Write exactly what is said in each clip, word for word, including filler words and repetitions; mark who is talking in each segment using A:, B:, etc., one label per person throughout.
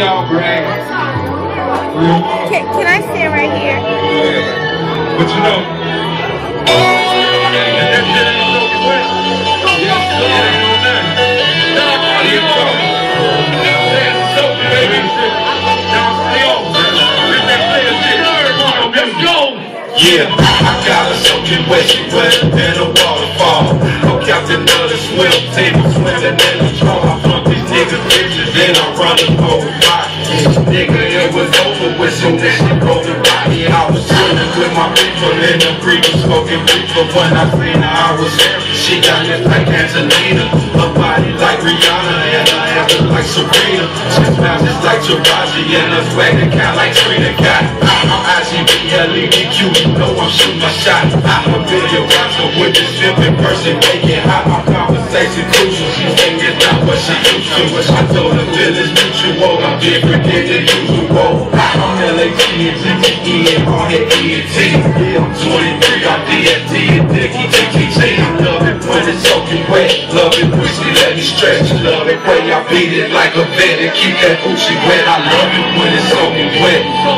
A: y'all brag.
B: Can, can I stand right here?
A: Yeah. But you know, that shit ain't soaking wet. Yeah, it ain't on nothing. Nah, you know. That's soaking, baby. Now stay on. Get that player shit. Come on, let's go.
C: Yeah, I got her soaking wet, she wetter than a waterfall. I'm captain of the swim team, swimming in the draw. I flunk these niggas bitches, then I run the whole rock. Nigga, it was over with soon as she rolled the body. I was swimming with my people in the creek, smoking reefer. When I seen her, I was there. She got lips like Angelina, her body like Rihanna, and her hair look like Serena. She smells just like Taraji, and her swag account like Trina got. I'm I G B L E D Q, you know I'm shooting my shot. I'm a billion rapper with this film in person, making hot. My conversation crucial. She think it's not what she used to. I told her feel it's mutual. I'm different than the usual. I'm L A T and G T E and hard-head E N T. Yeah, I'm twenty-three, I'm D S T and Dickie T T T. I love it when it's soaking wet. Love it when she let me stretch. Love it when I beat it like a vet and keep that Gucci wet. I love it when it's soaking wet.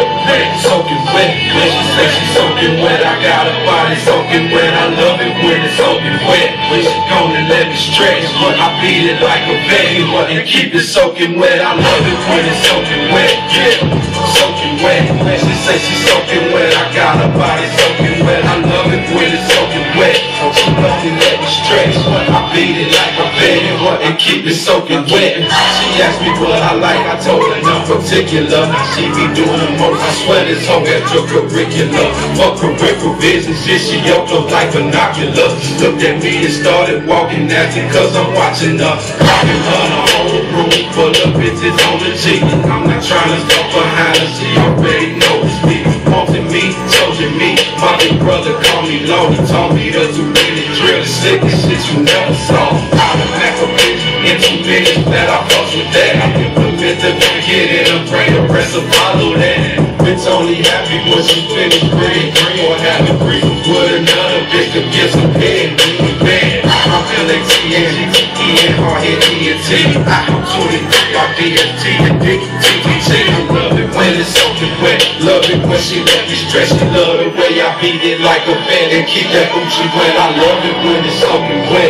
C: Soaking wet. When she say she's soaking wet, I got her body soaking wet. I love it when it's soaking wet. When she gonna let me stretch, but I beat it like a vet and keep it soaking wet. I love it when it's soaking wet. Yeah, soaking wet. When she say she's soaking wet, I got her body soaking wet. I love it when it's soaking wet. She gonna let me stretch, but I beat it like a vet and keep it soaking wet. She asked me what I like, I told her no particular. She be doing the most, I swear this whole extracurricular. Fuck peripheral vision, shit, she yoked up like binoculars. Looked at me and started walking at it, cause I'm watching her. Rocking her in a whole room full of bitches on the G. I'm not trying to stop behind her, she already knows me. Wanting me, chosen me, my big brother called me low. He told me to do really drill, the sickest shit you never saw. Out of Mac a bitch, in two minutes that I fuss with that. I implement the gon' get it, and pray the rest will follow that. Bitch only happy when she finished green, green or having grief with another bitch to get some head and do it bad. I'm L A T and G T E and hard-head E N T. I'm twenty-three, I'm D S T and Dickie T T T. I love it when it's soaking wet. Love it when she let me stretch. She love the way I beat it like a vet and keep that Gucci wet. I love it when it's soaking wet.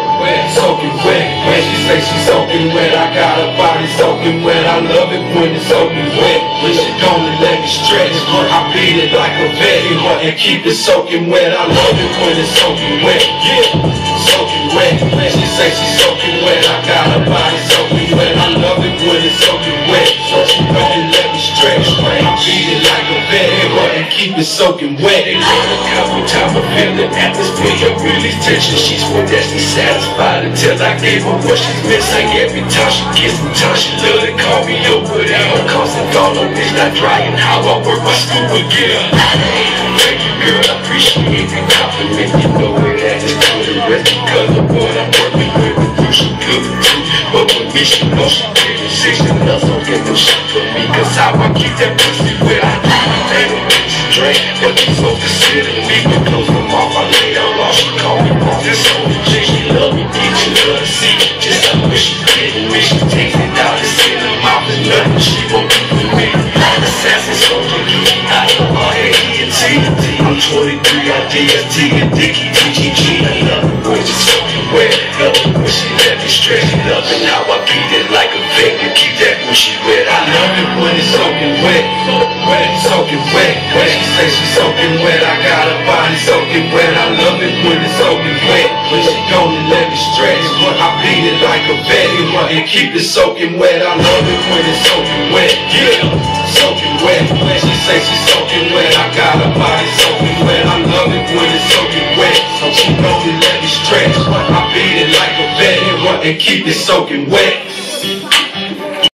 C: Soaking wet. When she say she's soaking wet, I got her body soaking wet. I love it when it's soaking wet. When she gonna let me stretch, I beat it like a vet and keep it soaking wet. I love it when it's soaking wet. Yeah, soaking wet. When she say she's soaking wet, I got her body soaking wet. I love it when it's soaking wet. So she gonna let me stretch, I beat it like a vet and keep it soaking wet. They run a couple times, I feel the atmosphere really tension. She's for destiny satisfied until I gave her what she's missing. Every time she gets me time, she love to call me over there. I'm constant thought on this, not trying how I work my scuba gear. Thank you, girl, I appreciate the compliment. You know it has to do the rest because of what I'm working with. You she good too, but with me she knows she getting six and else don't get no shit for me. Cause how I keep that pussy wet, I do my thing with bitches drink. But these folks consider me with close them off, I lay down lost. She call me off this whole chick, she love me deep, she love to see me. Just like when she getting me, she takes it down and sit in the mouth and nothing she won't do for me. Assassin soldier, I am hard-head E N T. I'm twenty-three, I'm D S T and Dickie T G G. I love it when she's soaking wet. Love it when she let me stretch. Love it how I beat it like a vet and keep that Gucci wet. I love it when it's soaking wet. Wet, soaking wet. When she say she's soaking wet, I got her body soaking wet. I love it when it's soaking wet. When she gonna let me stretch, but I beat it like a vet and keep it soaking wet. I love it when it's soaking wet. Yeah, soaking wet. When she say she's soaking wet, I got her body soaking wet. I love it when it's soaking wet. So she gonna let me stretch, but I beat it like a vet and keep it soaking wet.